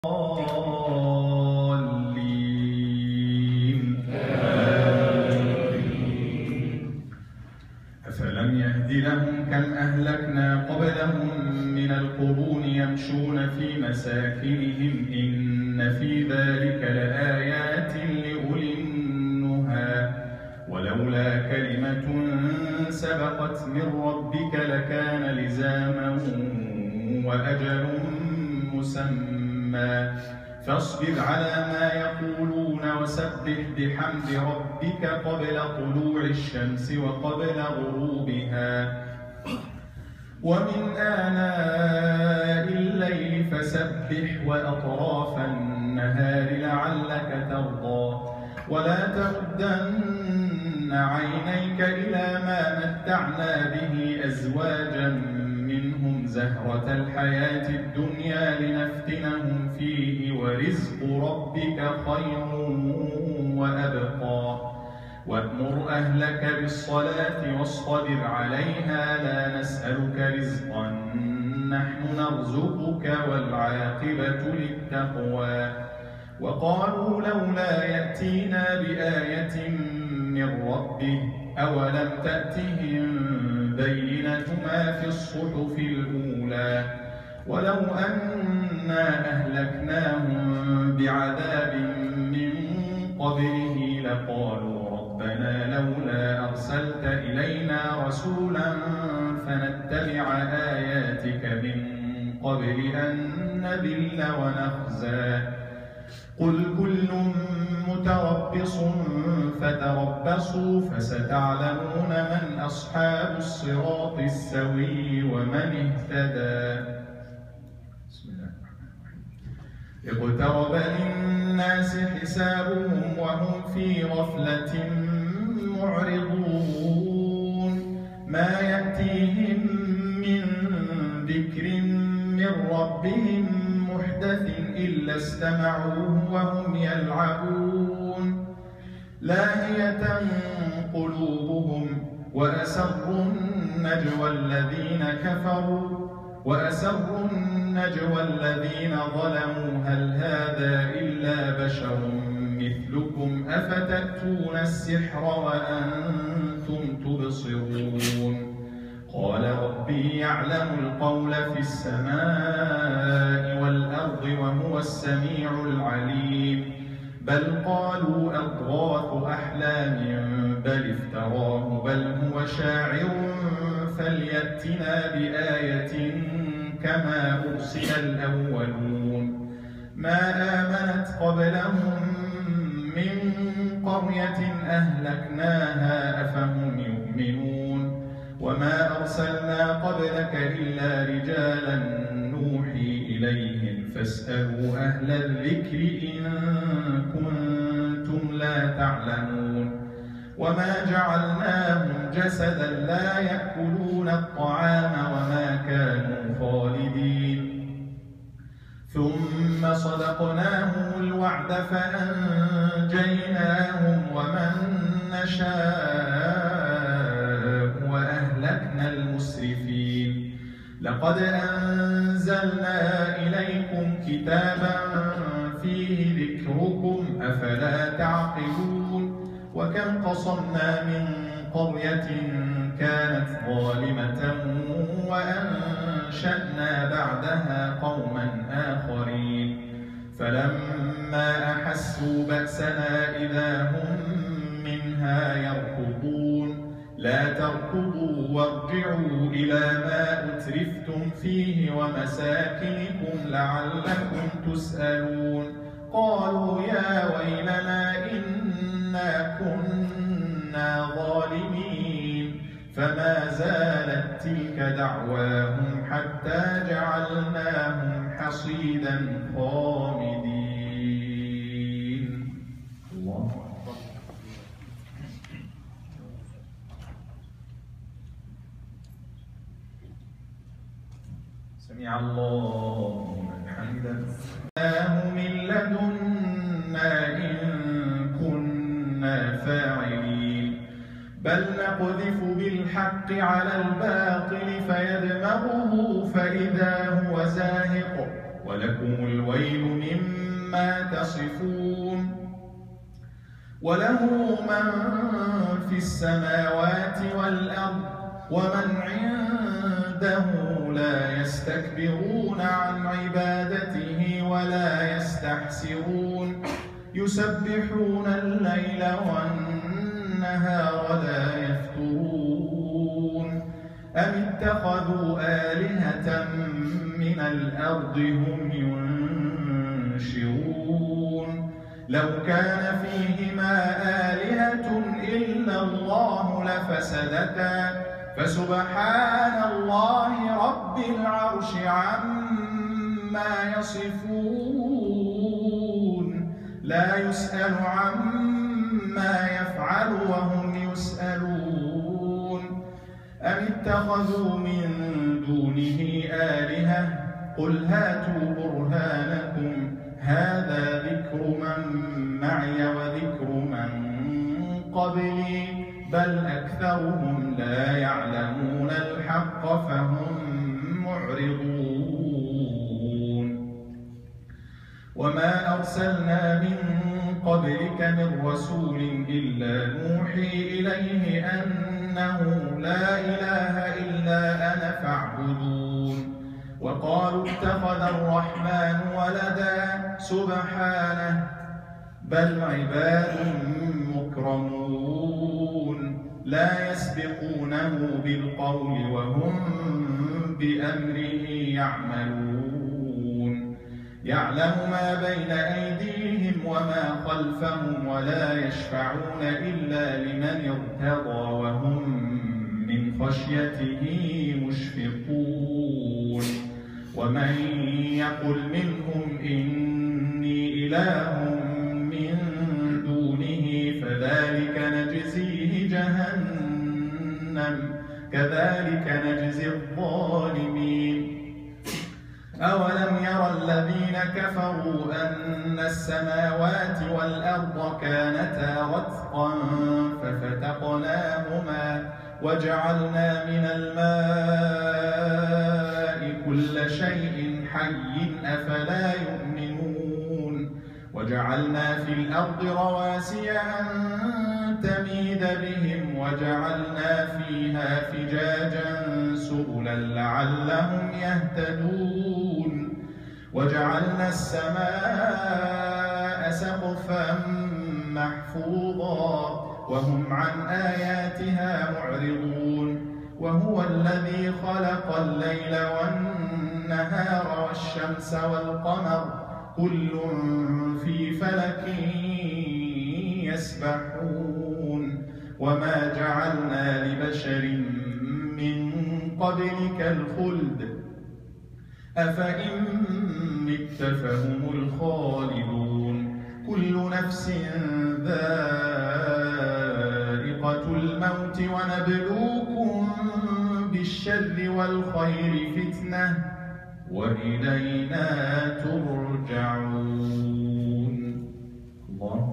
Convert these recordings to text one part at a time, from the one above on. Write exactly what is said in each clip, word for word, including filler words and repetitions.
الضالين. أفلم يهد لهم كم أهلكنا قبلهم من القرون يمشون في مساكنهم إن في ذلك لآيات لأولي النهى ولولا كلمة سبقت من ربك لكان لزاما وأجل مسمى فاصبر على ما يقولون وسبح بحمد ربك قبل طلوع الشمس وقبل غروبها ومن آناء الليل فسبح وأطراف النهار لعلك ترضى ولا تمدن عينيك إلى ما متعنا به أزواجا منهم زهرة الحياة الدنيا لنفتنهم فيه ورزق ربك خير وأبقى وأمر أهلك بالصلاة واصطبر عليها لا نسألك رزقا نحن نرزقك والعاقبة للتقوى وقالوا لولا يأتينا بآية من ربه أولم تأتهم بينة ما في الصحف الأولى ولو أنا أهلكناهم بعذاب من قبله لقالوا ربنا لولا أرسلت إلينا رسولا فنتبع آياتك من قبل أن نذل ونخزى قل كل متربص فتربصوا فستعلمون من أصحاب الصراط السوي ومن اهتدى. بسم الله الرحمن الرحيم. اقترب للناس حسابهم وهم في غفلة معرضون ما يأتيهم من ذكر من ربهم محدث إلا استمعوه وهم يلعبون لاهية قلوبهم وأسروا النجوى الذين كفروا وأسروا النجوى الذين ظلموا هل هذا إلا بشر مثلكم أفتأتون السحر وأنتم تبصرون قال ربي يعلم القول في السماء والأرض وهو السميع العليم بل قالوا أضغاث أحلام بل افتراه بل هو شاعر فليأتنا بآية كما أرسل الأولون ما آمنت قبلهم من قرية أهلكناها أفهم يؤمنون وما أرسلنا قبلك إلا رجالا نوحي إليهم فاسألوا أهل الذكر إن كنتم لا تعلمون وما جعلناهم جسدا لا يأكلون الطعام وما كانوا خالدين ثم صدقناهم الوعد فأنجيناهم ومن نشاء وأهلكنا المسرفين لقد أنزلنا إليكم كتابا فيه ذكركم أفلا تعقلون وكم قصمنا من قرية كانت ظالمة وأنشأنا بعدها قوما آخرين فلما أحسوا بأسنا إذا هم منها يركضون لا تركضوا وارجعوا إلى ما أترفتم فيه ومساكنكم لعلكم تسألون قالوا يا ويلنا إنا كنا ظالمين فما زالت تلك دعواهم حتى جعلناهم حصيدا خامدين. الله أكبر. سمع الله لمن حمده من لدنا إن كنا فاعلين بل نقذف بالحق على الباطل فيدمغه فإذا هو زاهق ولكم الويل مما تصفون وله من في السماوات والأرض ومن عنده لا يستكبرون عن عبادته ولا يستحسرون يسبحون الليل والنهار لا يفترون أم اتخذوا آلهة من الأرض هم ينشرون لو كان فيهما آلهة إلا الله لفسدتا فسبحان الله رب العرش عما يصفون لا يسأل عما يفعل وهم يسألون أم اتخذوا من دونه آلهة قل هاتوا برهانكم هذا ذكر من معي وذكر من قبلي بل أكثرهم لا يعلمون الحق فهم معرضون وما أرسلنا من قبلك من رسول إلا نوحي إليه أنه لا إله إلا أنا فاعبدون وقالوا اتخذ الرحمن ولدا سبحانه بل عباد مكرمون لا يسبقونه بالقول وهم بأمره يعملون يعلم ما بين أيديهم وما خلفهم ولا يشفعون إلا لمن ارتضى وهم من خشيته مشفقون ومن يقل منهم إني إله من دونه فذلك نجزيه جهنم كذلك نجزي الظالمين أولم يرى الذين كفروا أن السماوات والأرض كانتا رتقا ففتقناهما وجعلنا من الماء كل شيء حي أفلا يؤمنون وجعلنا في الأرض رواسي أن تميد بهم وجعلنا فيها فجاجا سبلا لعلهم يهتدون وجعلنا السماء سقفا محفوظا وهم عن آياتها معرضون وهو الذي خلق الليل والنهار والشمس والقمر كل في فلك يسبحون وما جعلنا لبشر من قبلك الخلد أفإن مت فهم الخالدون كل نفس ذائقة الموت ونبلوكم بالشر والخير فتنة وإلينا ترجعون. الله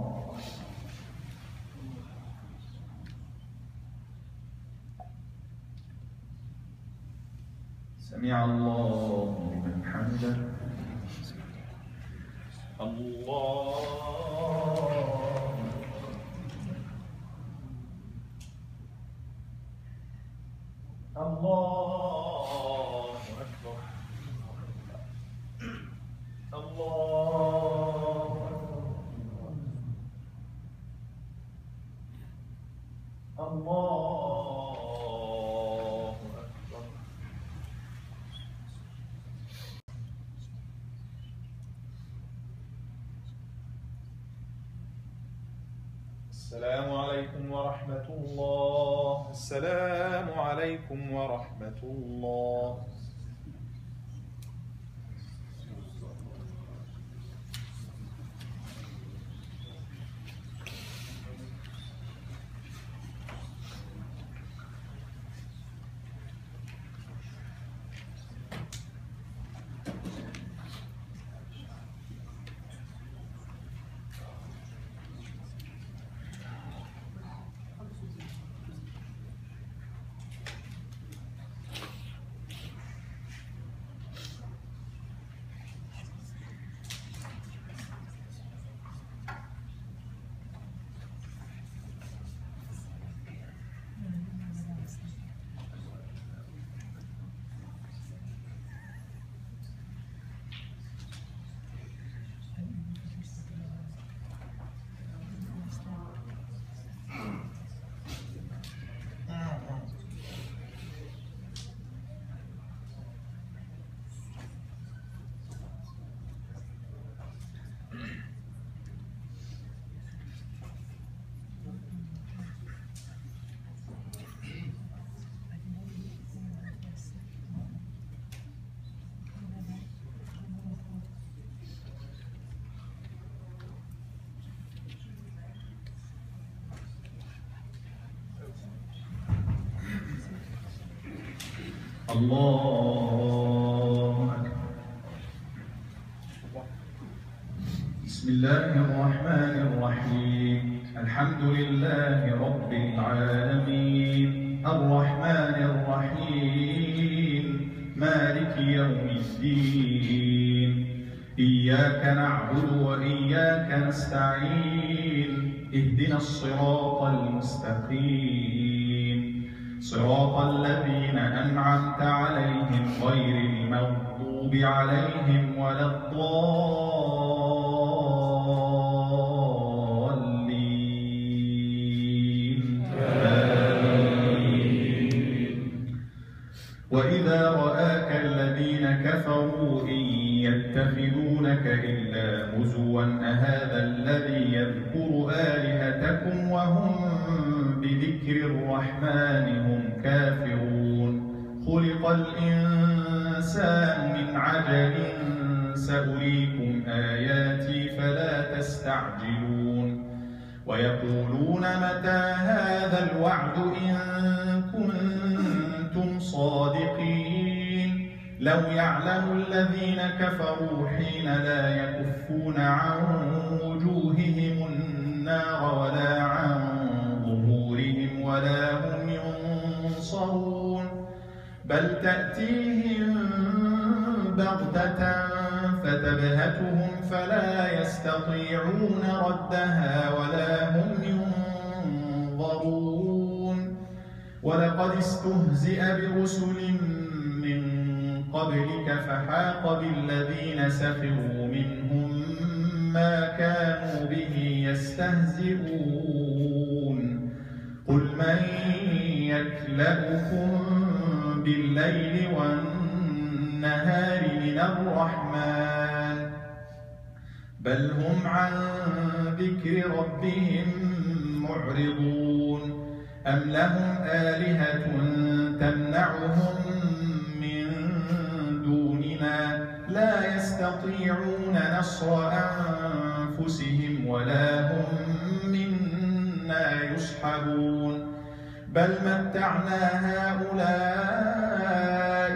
سمع الله لمن حمده. الله الله أكبر. الله الله أكبر. السلام عليكم ورحمة الله. السلام عليكم ورحمة الله. الله أكبر. بسم الله الرحمن الرحيم. الحمد لله رب العالمين الرحمن الرحيم مالك يوم الدين إياك نعبد وإياك نستعين اهدنا الصراط المستقيم صراط الذين أنعمت عليهم غير المغضوب عليهم ولا الضالين آمين. وإذا رآك الذين كفروا إن يتخذونك إلا هزوا أهذا الذي يذكر آلهتكم وهم بذكر الرحمن هم كافرون. خلق الإنسان من عجل سأريكم آياتي فلا تستعجلون. ويقولون متى هذا الوعد إن كنتم صادقين. لو يعلم الذين كفروا حين لا يكفون عن وجوههم النار ولا عن ظهورهم ولا هم ينصرون. بل تأتيهم بغتة فتبهتهم فلا يستطيعون ردها ولا هم ينظرون. ولقد استهزئ برسل من قبلك فحاق بالذين سخروا منهم ما كانوا به يستهزئون. قل من يكلؤكم بالليل والنهار من الرحمن بل هم عن ذكر ربهم معرضون. أم لهم آلهة تمنعهم من دوننا لا يستطيعون نصر أنفسهم ولا هم منا يصحبون. بل متعنا هؤلاء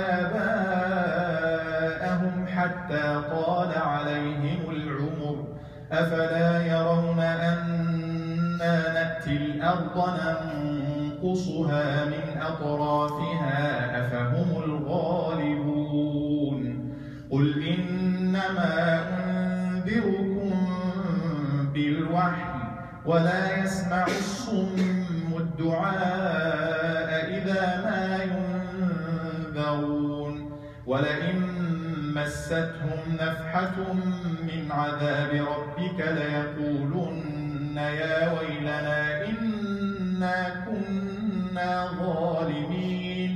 وآباءهم حتى طال عليهم العمر أفلا يرون أنا نأتي الأرض ننقصها من أطرافها أفهم الغالبون. قل إنما أنذركم بالوحي ولا يسمع الصم الدعاء إذا ما ينذرون. ولئن مستهم نفحة من عذاب ربك ليقولن يا ويلنا إنا كنا ظالمين.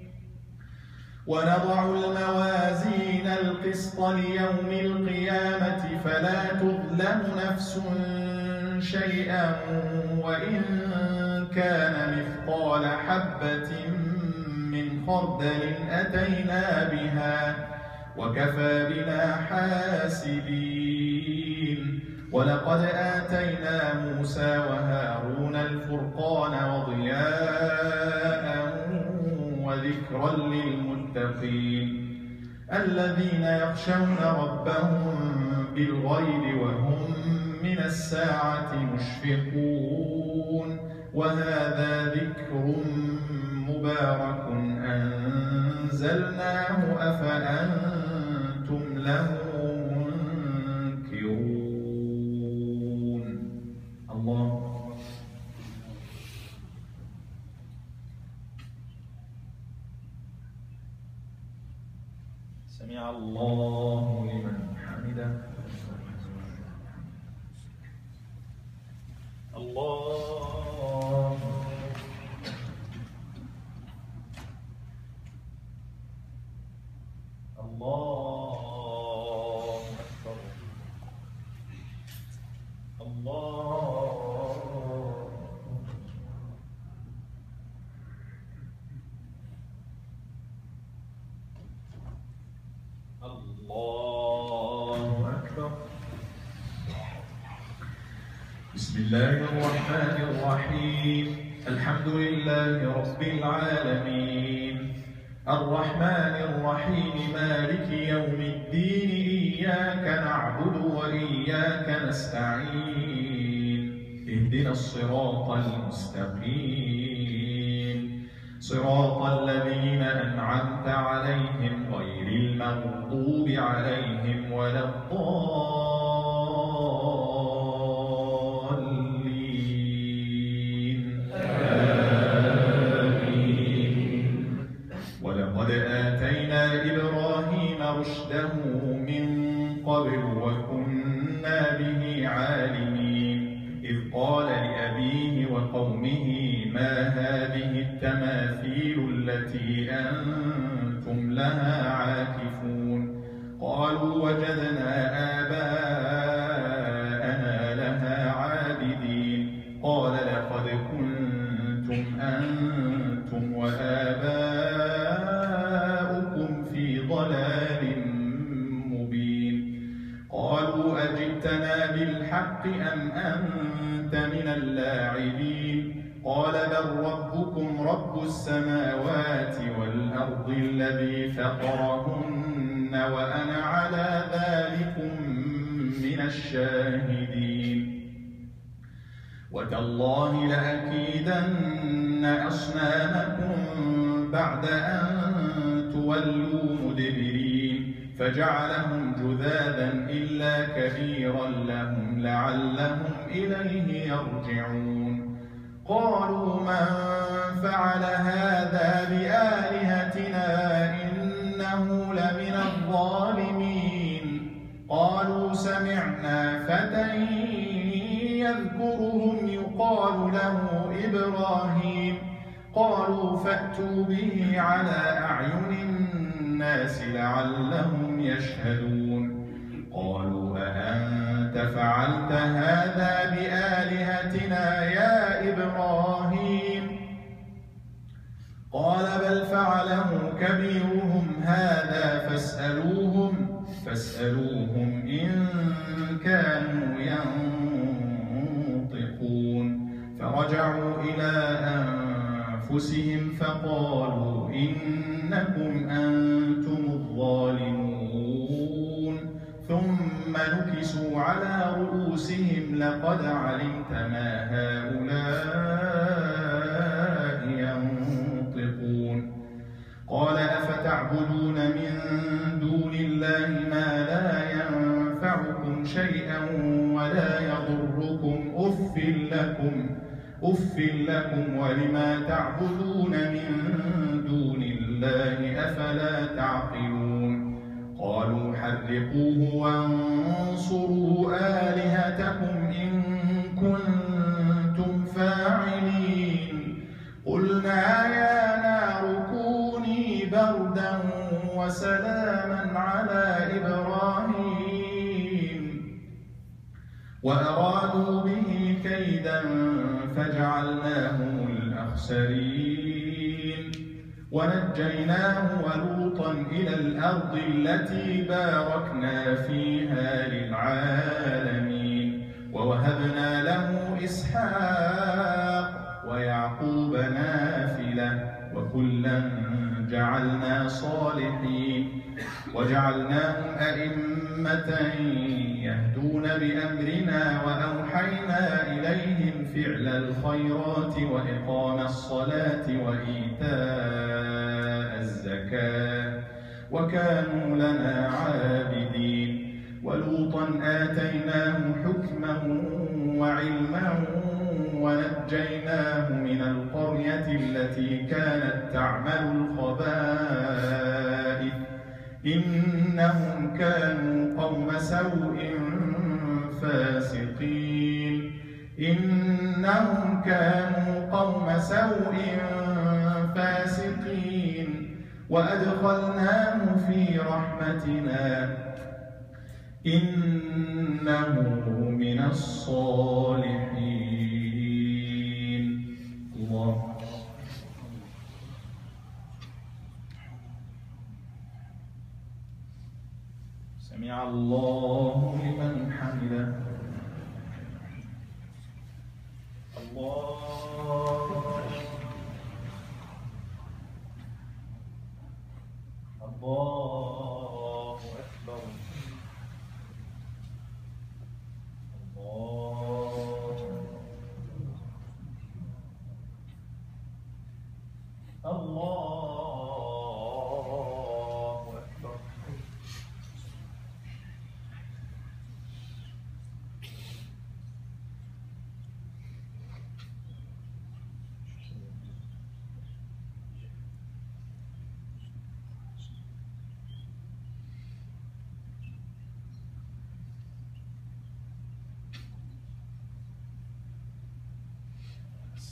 ونضع الموازين القسط ليوم القيامة فلا تظلم نفس شيئا وإن كان مثقال حبة من خردل أتينا بها وكفى بنا حاسبين. ولقد آتينا موسى وهارون الفرقان وضياء وذكرا للمتقين الذين يخشون ربهم بالغيب وهم من الساعة مشفقون. وهذا ذكر مبارك أنزلناه أفأنتم له منكرون. الله. سمع الله لمن حمده. الله. الله أكبر. الله. الله أكبر. بسم الله الرحمن الرحيم. الحمد لله رب العالمين الرحمن الرحيم مالك يوم الدين إياك نعبد وإياك نستعين اهدنا الصراط المستقيم صراط الذين أنعمت عليهم غير المغضوب عليهم ولا الضالين آمين. ولقد آتينا إبراهيم رشده من قبل وكنا به عالمين إذ قال لأبيه وقومه ما هذه التماثيل التي أنتم لها عاكفون قالوا وجدنا آباءنا لها عابدين قال لقد كنتم أنتم وآباؤكم في ضلال مبين قالوا أجئتنا بالحق أم أنت من اللاعبين قال بل ربكم رب السماوات والأرض الذي فطرهن وأنا على ذلكم من الشاهدين وتالله لأكيدن أصنامكم بعد أن تولوا مدبرين فجعلهم جذاذا إلا كبيرا لهم لعلهم إليه يرجعون قالوا من فعل هذا بآلهتنا إنه لمن الظالمين قالوا سمعنا فتى يذكرهم يقال له إبراهيم قالوا فأتوا به على أعين الناس لعلهم يشهدون قالوا أأنت فعلت هذا بآلهتنا يا إبراهيم قال بل فعله كبيرهم هذا فاسألوهم فاسألوهم إن كانوا ينطقون فرجعوا إلى أنفسهم فقالوا إنكم أنتم الظالمون ثم نكسوا على رؤوسهم لقد علمت ما هؤلاء ينطقون قال أفتعبدون من دون الله ما لا ينفعكم شيئا ولا يضركم أف لكم أف لكم ولما تعبدون من دون الله أفلا تعقلون قالوا حرقوه وانصروا آلهتكم إن كنتم فاعلين قلنا يا نار كوني بردا وسلاما على إبراهيم وأرادوا به كيدا فجعلناهم الأخسرين ونجيناه ولوطا إلى الأرض التي باركنا فيها للعالمين ووهبنا له إسحاق ويعقوب نافلة وكلا جعلنا صالحين وجعلناهم أئمة يهدون بأمرنا وأوحينا إليهم فعل الخيرات وإقام الصلاة وإيتاء الزكاة وكانوا لنا عابدين ولوطا آتيناه حكما وعلما ونجيناه من القرية التي كانت تعمل الخبائث إنهم كانوا قوم سوء فاسقين إنهم كانوا قوم سوء فاسقين وأدخلناه في رحمتنا إنه من الصالحين. الله سمع الله لمن حمده. الله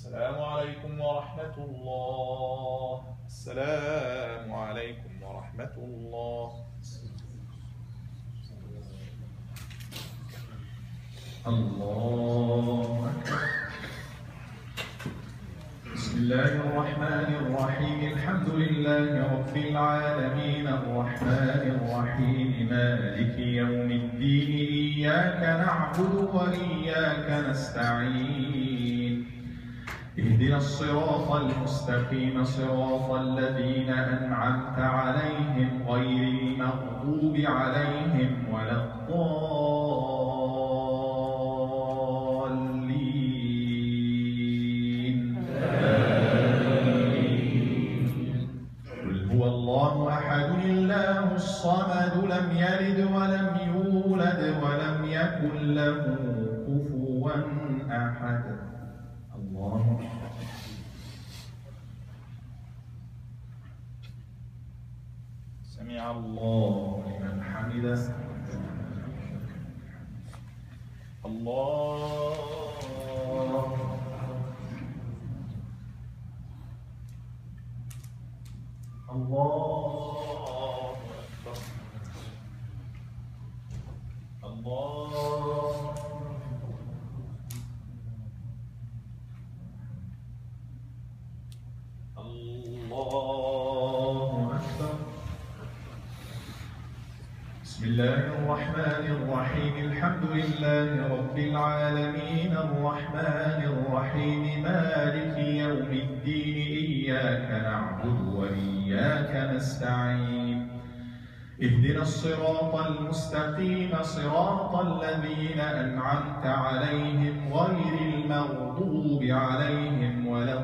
السلام عليكم ورحمة الله. السلام عليكم ورحمة الله. الله أكبر. بسم الله الرحمن الرحيم. الحمد لله رب العالمين الرحمن الرحيم مالك يوم الدين إياك نعبد وإياك نستعين اهدنا الصراط المستقيم صراط الذين أنعمت عليهم غير المغضوب عليهم ولا الضالين قل هو الله أحد الله الصمد لم يلد ولم يولد ولم يكن له كفوا أحد. الله سمع الله لمن حمده. الله الله أكبر. الله الله أكبر. بسم الله الرحمن الرحيم. الحمد لله رب العالمين الرحمن الرحيم مالك يوم الدين إياك نعبد وإياك نستعين اهدنا الصراط المستقيم صراط الذين أنعمت عليهم غير المغضوب عليهم ولا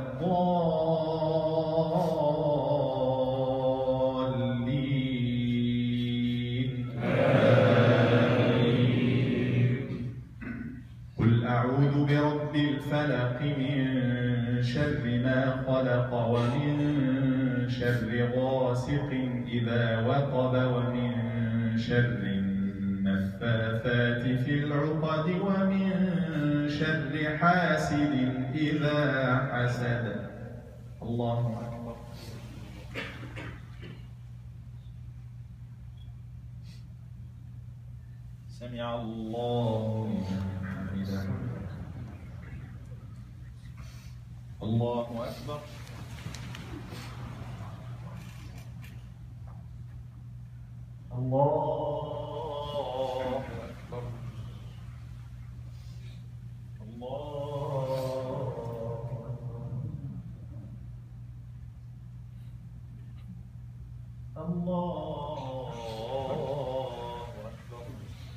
الضالين قل أعوذ برب الفلق من شر ما خلق ومن شر غاسق إذا وقب ومن شر النفاثات في العقد ومن شر حاسد إذا حسد. الله أكبر. سمع الله لمن حمده. الله أكبر. الله أكبر. الله الله أكبر.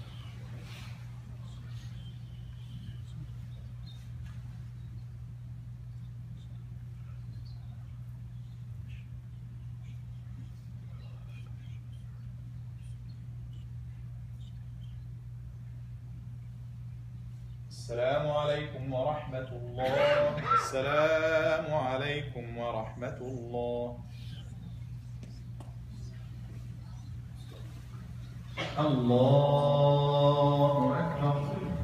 السلام عليكم ورحمة الله. السلام عليكم ورحمة الله. الله أكبر.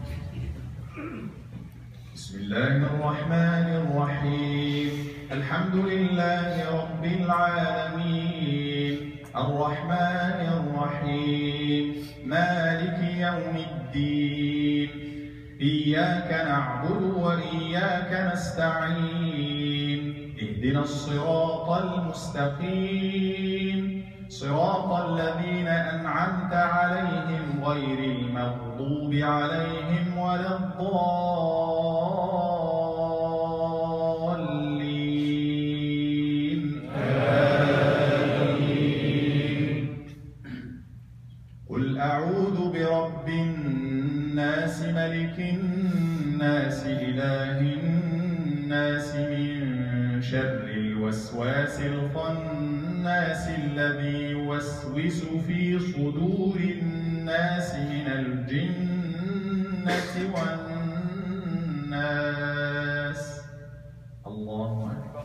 بسم الله الرحمن الرحيم. الحمد لله رب العالمين الرحمن الرحيم مالك يوم الدين إياك نعبد وإياك نستعين اهدنا الصراط المستقيم صراط الذين أنعمت عليهم غير المغضوب عليهم ولا الضالين آمين. قل أعوذ برب الناس ملك الناس إله الناس من شر الوسواس الخناس الذي يوسوس في صدور الناس من الجنة والناس. الله أكبر.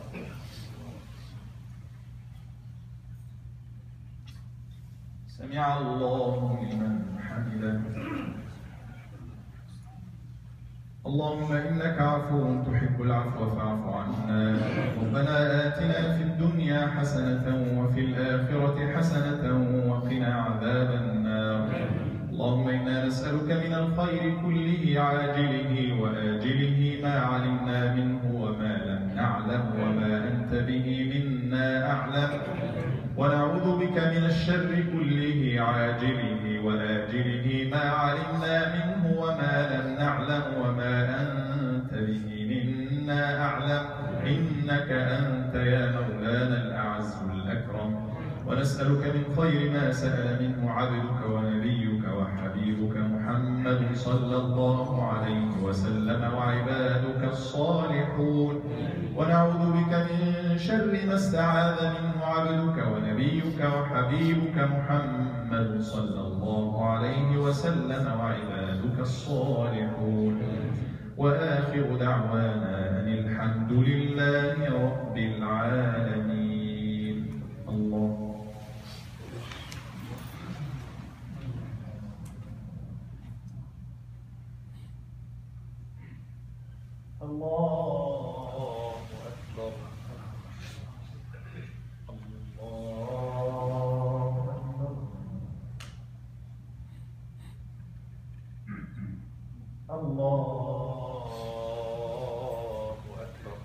سمع الله لمن حمده. اللهم إنك عفو تحب العفو فاعف عنا. ربنا آتنا في الدنيا حسنة وفي الآخرة حسنة وقنا عذاب النار. اللهم إنا نسألك من الخير كله عاجله وآجله ما علمنا منه وما لم نعلم وما أنت به منا أعلم، ونعوذ بك من الشر كله عاجله وآجله ما علمنا منه وما لم نعلم وما أنت به منا أعلم، إنك أنت يا مولانا الأعز الأكرم. ونسألك من خير ما سأل منه عبدك ونبيك وحبيبك محمد صلى الله عليه وسلم وعبادك الصالحون، ونعوذ بك من شر ما استعاذ منه عبدك ونبيك وحبيبك محمد صلى الله عليه وسلم وعبادك الصالحون. وآخر دعوانا أن الحمد لله رب العالمين. الله الله أكبر. الله أكبر. الله أكبر.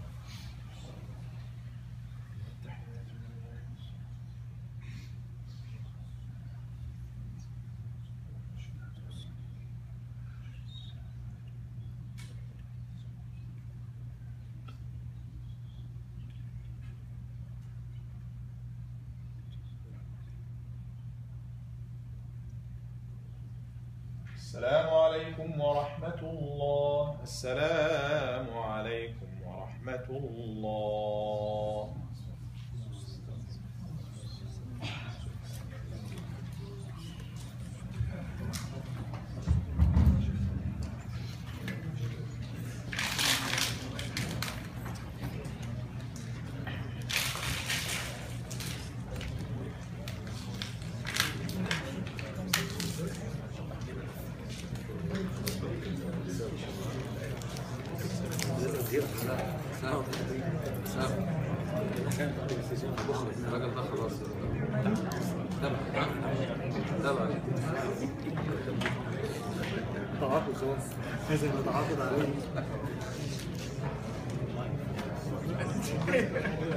السلام عليكم ورحمة الله. السلام عليكم ورحمة الله. الراجل ده خلاص تبع تبع تعاقد خلاص لازم نتعاقد عليه.